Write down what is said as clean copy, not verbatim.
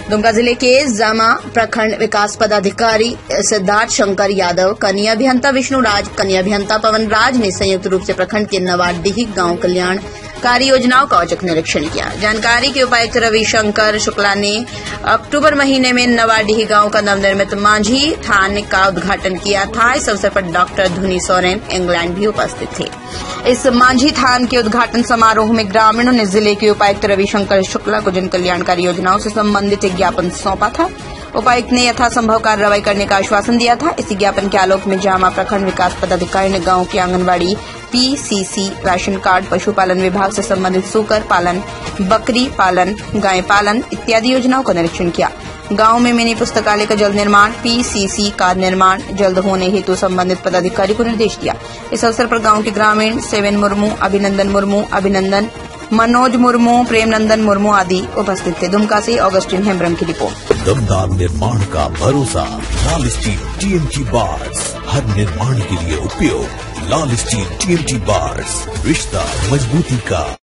दुमका जिले के जामा प्रखंड विकास पदाधिकारी सिद्धार्थ शंकर यादव, कनीय अभियंता विष्णु राज, कनीय अभियंता पवन राज ने संयुक्त रूप से प्रखंड के नवाडीही गांव कल्याण कार्य योजनाओं का औचक निरीक्षण किया। जानकारी के उपायुक्त रविशंकर शुक्ला ने अक्टूबर महीने में नवाडीही गांव का नवनिर्मित मांझी थान का उद्घाटन किया था। इस अवसर पर डॉक्टर धुनी सोरेन इंग्लैंड भी उपस्थित थे। इस मांझी थान के उद्घाटन समारोह में ग्रामीणों ने जिले के उपायुक्त रविशंकर शुक्ला को जन कल्याणकारी योजनाओं से संबंधित एक ज्ञापन सौंपा था। उपायुक्त ने यथासंभव कार्रवाई करने का आश्वासन दिया था। इसी ज्ञापन के आलोक में जामा प्रखंड विकास पदाधिकारी ने गांव के आंगनबाड़ी, पीसीसी, राशन कार्ड, पशुपालन विभाग से संबंधित सूकर पालन, बकरी पालन, गाय पालन इत्यादि योजनाओं का निरीक्षण किया। गांव में मिनी पुस्तकालय का जल्द निर्माण, पीसीसी का निर्माण जल्द होने हेतु संबंधित पदाधिकारी को निर्देश दिया। इस अवसर पर गांव के ग्रामीण सेवन मुर्मू, अभिनंदन, मनोज मुर्मू, प्रेमनंदन मुर्मू आदि उपस्थित थे। दुमका से ऑगस्टिन हेम्ब्रम की रिपोर्ट। दमदार निर्माण का भरोसा लाल स्टील टीएमटी बार्स, हर निर्माण के लिए उपयोग। लाल स्टील टीएमटी बार्स, रिश्ता मजबूती का।